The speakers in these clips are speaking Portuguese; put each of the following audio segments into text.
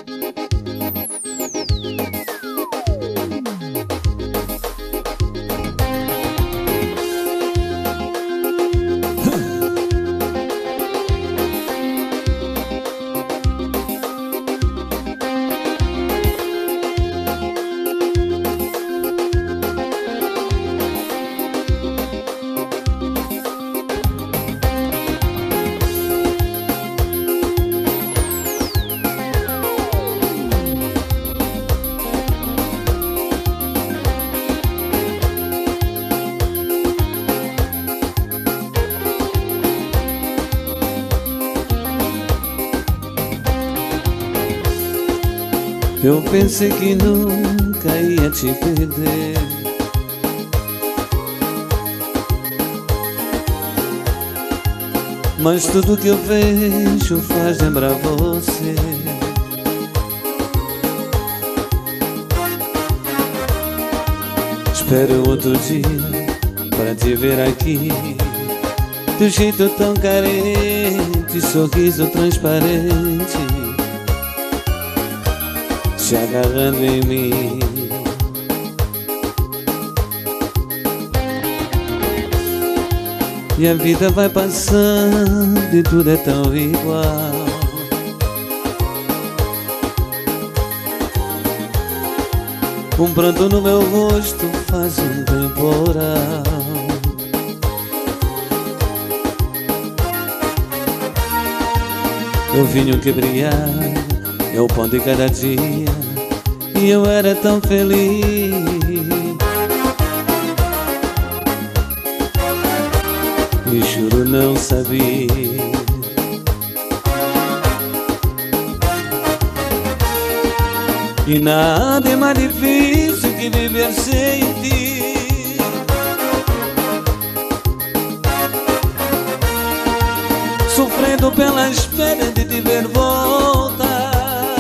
Eu pensei que nunca ia te perder, mas tudo que eu vejo faz lembrar você. Espero outro dia pra te ver aqui, teu jeito tão carente, sorriso transparente, se agarrando em mim. E a vida vai passando e tudo é tão igual. Um pranto no meu rosto faz um temporal. O vinho que brilha é o pão de cada dia, e eu era tão feliz. E juro não sabia. E nada é mais difícil que viver sem ti. Sofrendo pela espera de te ver voltar.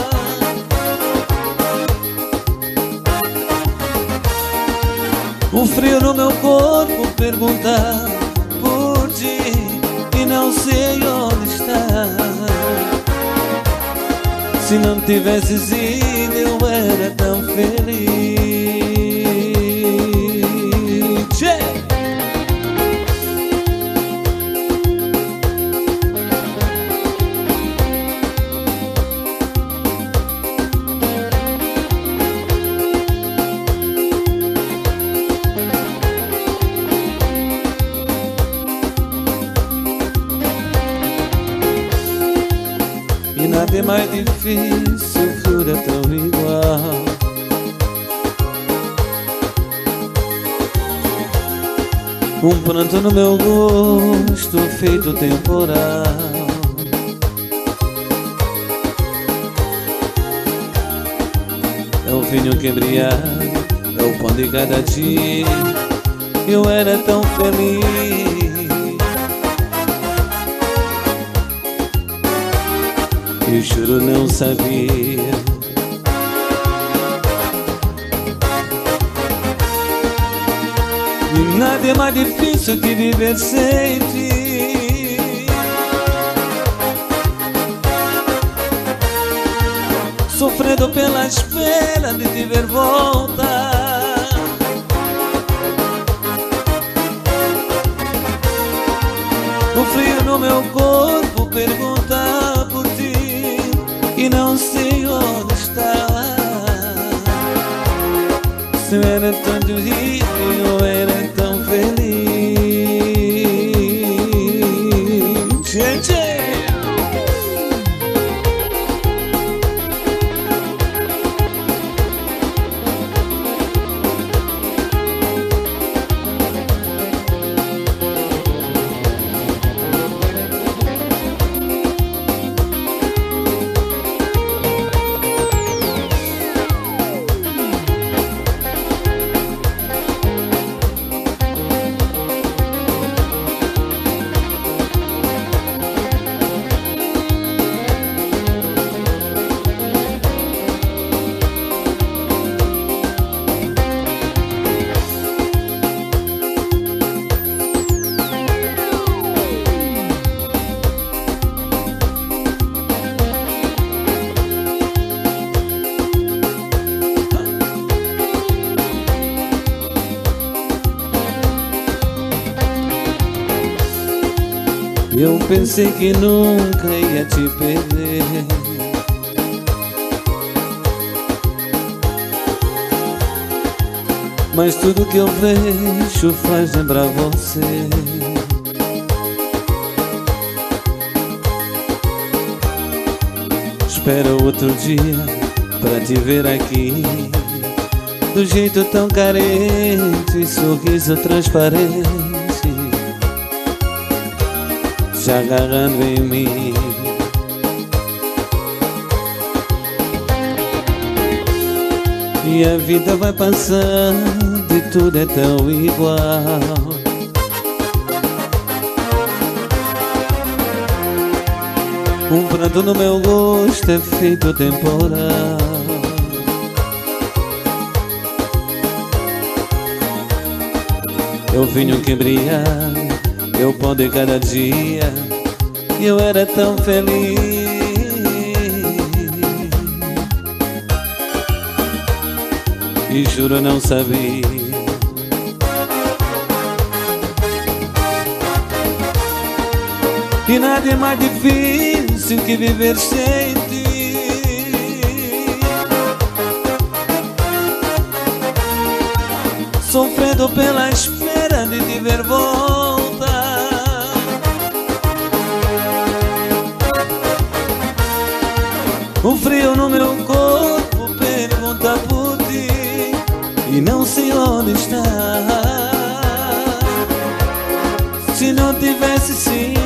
O frio no meu corpo perguntar por ti e não sei onde está. Se não tivesses ido eu era tão feliz. E nada é mais difícil, o frio é tão igual. Um pranto no meu rosto feito temporal. É o vinho que embriaga, é o pão de cada dia. Eu era tão feliz. E juro não sabia. E nada é mais difícil que viver sem ti. Sofrendo pela espera de te ver voltar. O frio no meu corpo pergunta por ti e não sei onde está. Se eu era tão doído, eu era tão feliz. Gente, Eu pensei que nunca ia te perder. Mas tudo que eu vejo faz lembrar você. Espero outro dia pra te ver aqui, do jeito tão carente, sorriso transparente, se agarrando em mim. E a vida vai passando e tudo é tão igual. Um pranto no meu rosto é feito temporal. Eu vinha que brilhar, eu pão de cada dia, e eu era tão feliz. E juro não sabia. E nada é mais difícil que viver sem ti. Sofrendo pela espera de te ver voltar. O frio no meu corpo pergunta por ti e não sei onde está. Se não tivesse sido